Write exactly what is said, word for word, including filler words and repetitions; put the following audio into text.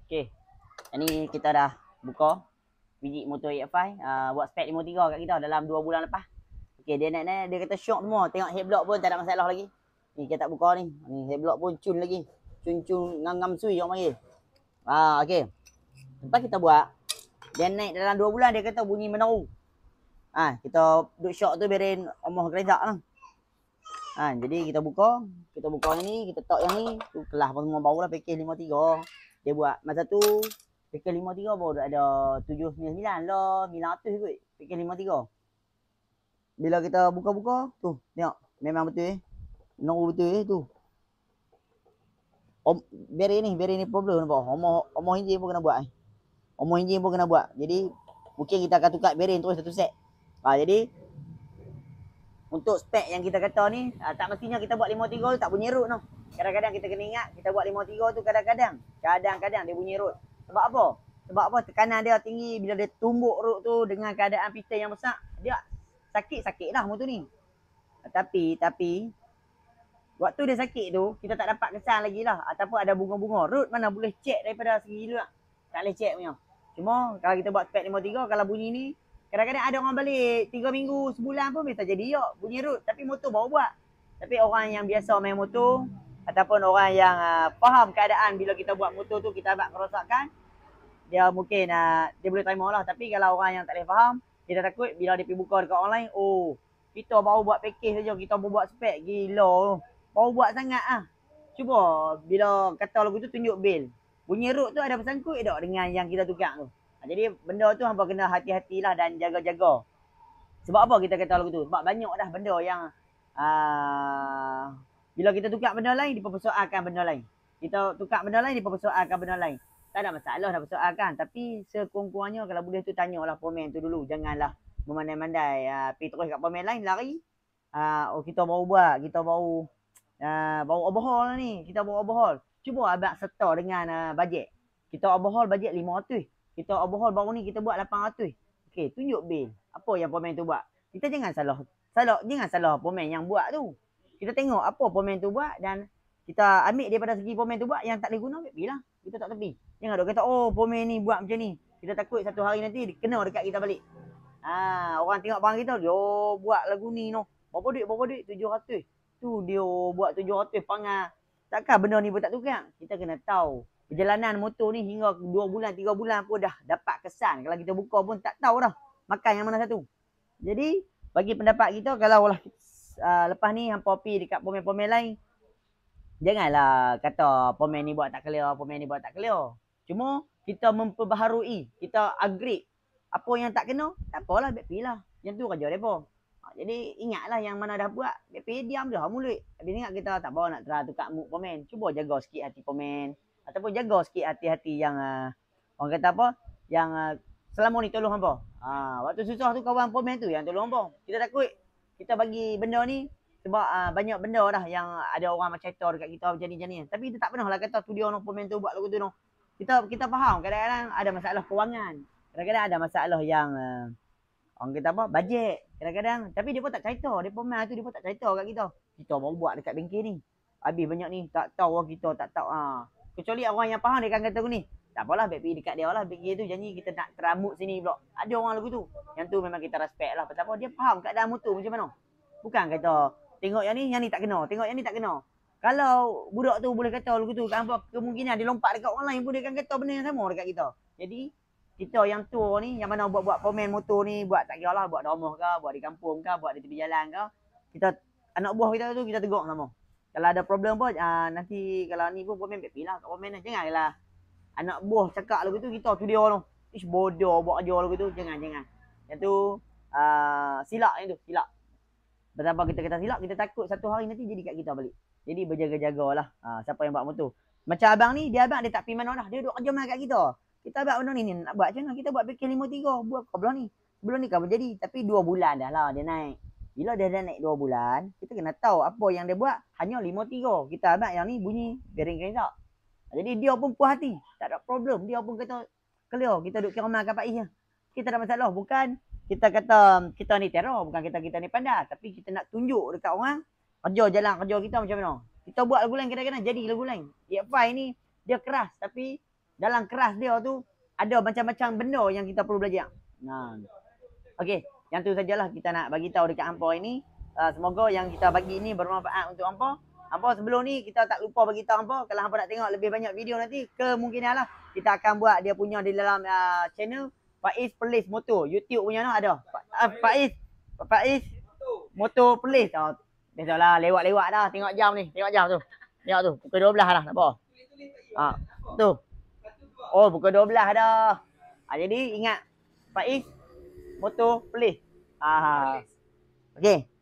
Okey. Ini kita dah buka biji motor A F I uh, buat spek lima tiga kat kita dalam dua bulan lepas. Okey, dia naik-naik dia kata syok semua. Tengok head block pun tak ada masalah lagi. Ni kita tak buka ni. Ni head block pun cun lagi. Cun-cun ngam-ngam sui orang panggil. Ah, okey. Lepas kita buat, dia naik dalam dua bulan dia kata bunyi meneru. Ah, ha, kita duk syok tu biarin omah geredak lah. Ha, jadi kita buka, kita buka yang ni, kita tok yang ni, tu kelas semua barulah package lima tiga. Dia buat masa tu package lima tiga baru ada tujuh sembilan sembilan lah, sembilan ratus kot package lima tiga. Bila kita buka-buka, tu tengok memang betul eh. Meneru betul eh tu. Om beri ni, beri ni problem nampak. Omah omah enjin pun kena buat eh. Omah enjin pun kena buat. Jadi mungkin kita akan tukar bearing terus satu set. Ha, jadi untuk spek yang kita kata ni, ha, tak mestinya kita buat lima tiga tu tak bunyi root tau. Kadang-kadang kita kena ingat, kita buat lima tiga tu kadang-kadang, kadang-kadang dia bunyi root. Sebab apa? Sebab apa? Tekanan dia tinggi, bila dia tumbuk root tu dengan keadaan piston yang besar, dia sakit-sakit lah motor ni. Tapi, tapi, waktu dia sakit tu, kita tak dapat kesan lagi lah. Ataupun ada bunga-bunga. Root mana boleh check daripada segi luar. Tak boleh check punya. Cuma, kalau kita buat spek lima tiga, kalau bunyi ni, kadang-kadang ada orang balik tiga minggu, sebulan pun bisa jadi ya bunyi root. Tapi motor baru buat. Tapi orang yang biasa main motor ataupun orang yang uh, faham keadaan bila kita buat motor tu kita buat kerosakan, dia mungkin uh, dia boleh terima lah. Tapi kalau orang yang tak boleh faham, dia dah takut bila dia pergi buka dekat online, oh kita baru buat package saja, kita baru buat spek, gila. Baru buat sangat ah. Cuba bila kata lagu tu tunjuk bil. Bunyi root tu ada bersangkut tak dengan yang kita tukar tu. Jadi benda tu hampa kena hati-hatilah dan jaga-jaga. Sebab apa kita kata lagu tu? Sebab banyak dah benda yang uh, bila kita tukar benda lain, dipersoalkan benda lain. Kita tukar benda lain, dipersoalkan benda lain. Tak ada masalah dah persoalkan. Tapi sekurang-kurangnya kalau boleh tu tanyalah pomen tu dulu. Janganlah memandai-mandai. Uh, pergi terus kat pomen lain, lari. Uh, oh kita baru buat, kita baru uh, baru overhaul lah ni. Kita baru overhaul. Cuba abang serta dengan uh, bajet. Kita overhaul bajet lima ratus. Kita overhaul baru ni kita buat lapan ratus. Okey, tunjuk bil. Apa yang pomen tu buat? Kita jangan salah salah jangan salah pomen yang buat tu. Kita tengok apa pomen tu buat dan kita ambil daripada segi pomen tu buat yang tak boleh guna, ambil lah. Kita tak tepi. Jangan dok kata oh pomen ni buat macam ni. Kita takut satu hari nanti kena dekat kita balik. Ha, orang tengok barang kita, dia oh, buat lagu ni noh. Berapa duit? Berapa duit? tujuh ratus. Tu dia buat tujuh ratus pangal. Takkan benda ni pun tak tukar? Kita kena tahu. Perjalanan motor ni hingga dua bulan, tiga bulan pun dah dapat kesan. Kalau kita buka pun tak tahu dah makan yang mana satu. Jadi, bagi pendapat kita, kalau lah uh, lepas ni hampa pergi dekat pomen-pomen lain, janganlah kata pomen ni buat tak clear, pomen ni buat tak clear. Cuma, kita memperbaharui, kita upgrade. Apa yang tak kena, tak apalah, baik pergi lah. Yang tu kerja mereka. Jadi, ingatlah yang mana dah buat, baik pergi diam dah mulut. Habis ingat kita tak bawa nak try tukar mood pomen. Cuba jaga sikit hati pomen. Ataupun jaga sikit hati-hati yang uh, orang kata apa, yang uh, selama ni tolong hampa. Ha, waktu susah tu kawan pomen tu yang tolong hampa. Kita takut kita bagi benda ni sebab uh, banyak benda dah yang ada orang macam cerita dekat kita macam ni macam ni. Tapi kita tak pernah lah kata tu dia no pomen tu buat lagu tu no. Kita kita faham kadang-kadang ada masalah kewangan. Kadang-kadang ada masalah yang uh, orang kata apa, bajet. Kadang-kadang tapi dia pun tak cerita, dia pomen tu dia pun tak cerita kat kita. Kita baru buat dekat bengkel ni. Habis banyak ni tak tahu kita tak tahu ah. Ha. Kecuali orang yang faham dia akan kata aku ni. Tak apalah, baik pergi dekat dia lah. Pergi tu janji kita nak teramut sini pula. Ada orang lagu tu. Yang tu memang kita respect lah. Pasal apa? Dia faham keadaan motor macam mana. Bukan kata, tengok yang ni, yang ni tak kena. Tengok yang ni tak kena. Kalau budak tu boleh kata lagu tu, kemungkinan dia lompat dekat orang lain pun dia akan kata benda yang sama dekat kita. Jadi, kita yang tua ni, yang mana buat-buat pomen motor ni, buat tak kira lah. Buat di rumah ke, buat di kampung ke, buat di tepi jalan ke. Kita, anak buah kita tu, kita tegur sama. Kalau ada problem pun, uh, nanti kalau ni pun pomen baik lah kat pomen lah. Janganlah anak buah cakap lagu tu, kita tu dia tu. Ish bodoh buat kerja lagu tu. Jangan, jangan. Yang tu, uh, silap yang tu, silap. Betapa kita kata silap, kita takut satu hari nanti jadi kat kita balik. Jadi berjaga-jagalah uh, siapa yang buat motor. Macam abang ni, dia abang dia tak pergi mana dah. Dia duduk kerja mana kat kita. Kita abang benda ni, ni nak buat macam mana? Kita buat P K lima tiga. Buat kau belah ni. Sebelum ni kan berjadi. Tapi dua bulan dah lah dia naik. Bila dia dah naik dua bulan, kita kena tahu apa yang dia buat. Hanya lima tiga. Kita abang yang ni bunyi bearing keresak. Jadi dia pun puas hati. Tak ada problem. Dia pun kata, clear. Kita duduk kira kat Pak Is. Kita tak masalah. Bukan kita kata kita ni terror. Bukan kita kita ni pandai. Tapi kita nak tunjuk dekat orang. Kerja jalan kerja kita macam mana. Kita buat lagu lain kadang-kadang jadi lagu lain. A F I ni dia keras. Tapi dalam kelas dia tu ada macam-macam benda yang kita perlu belajar. Nah. Okey, yang tu sajalah kita nak bagi tahu dekat hangpa ini. Uh, semoga yang kita bagi ni bermanfaat untuk hangpa. Hangpa sebelum ni kita tak lupa bagi tahu hangpa, kalau hangpa nak tengok lebih banyak video nanti, kemungkinan lah kita akan buat dia punya di dalam uh, channel Faiz Perlis Motor. YouTube punya tu ada. Uh, Faiz Faiz Motor Perlis. Oh, biasalah lewat-lewat dah, tengok jam ni, tengok jam tu. Tengok tu, pukul dua belas dah, tak apa. Ha, tu. Oh, pukul dua belas dah. Ha, jadi ingat Faiz Motor Perlis. Ah. Okey.